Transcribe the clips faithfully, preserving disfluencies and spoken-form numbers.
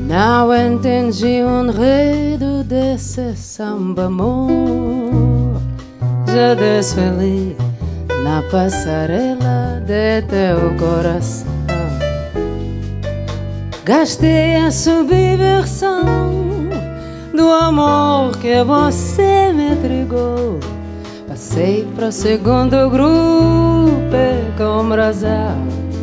Não entendi o enredo desse samba, amor. Já desfilei na passarela de teu coração. Gastei a subversão do amor que você me entregou. Passei pro segundo grupo com razão.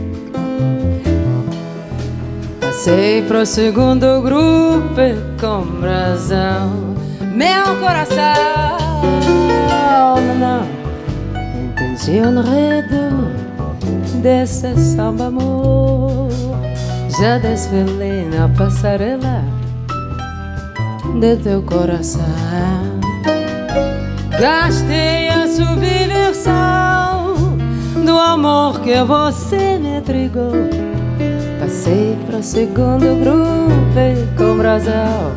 Passei pro segundo grupo com razão. Meu coração, não, não entendi o enredo desse samba, amor. Já desfilei na passarela de teu coração. Gastei a subversão do amor que você me entregou. Passei pro segundo grupo com razão.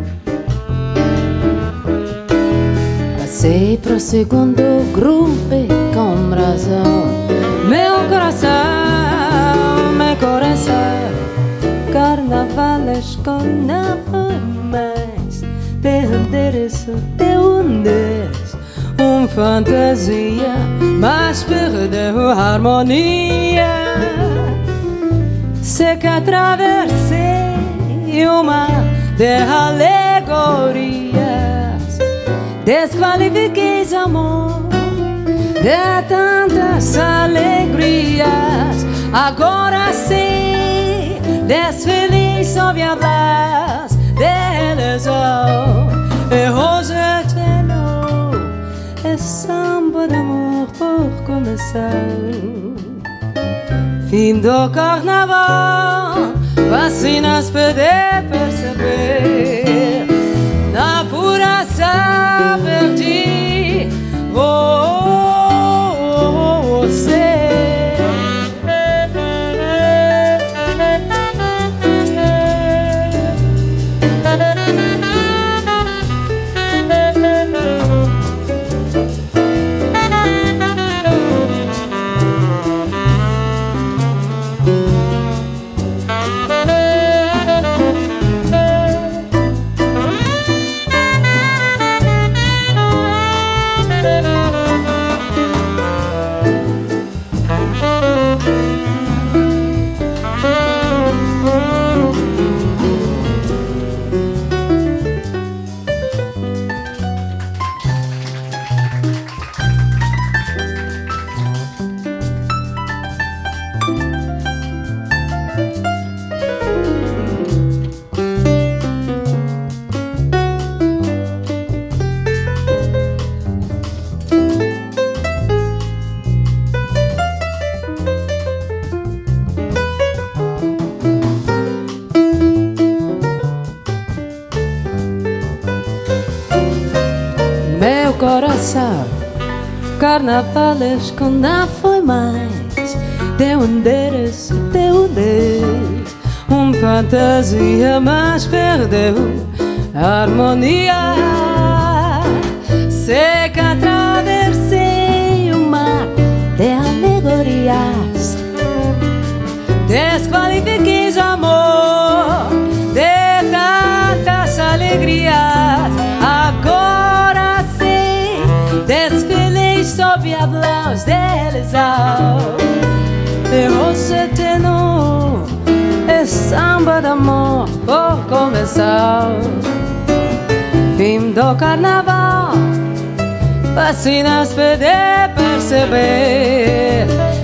Passei pro segundo grupo com razão. Meu coração, meu coração, carnavalesco não foi mais. Te endereço, te hundes, uma fantasia, mas perdeu a harmonia. Sei que atravessei o mar de alegorias, desqualifiquei amor de tantas alegrias. Agora sei, desfeliz sob a blas de ilusão. E hoje de novo é samba de amor por começar. Fim do carnaval, vacinas poder perceber. Na apuração perdi você. Meu coração, carnavalesco não foi mais. Teu endereço, teu Deus, uma fantasia, mas perdeu a harmonia. Sei que atravessei o mar de alegorias, desqualifiquei amor de tantas alegrias. Agora sei, desfilei sob a blas de ilusão. E hoje de novo é samba de amor por começar. Fim do carnaval, vacinas poder perceber.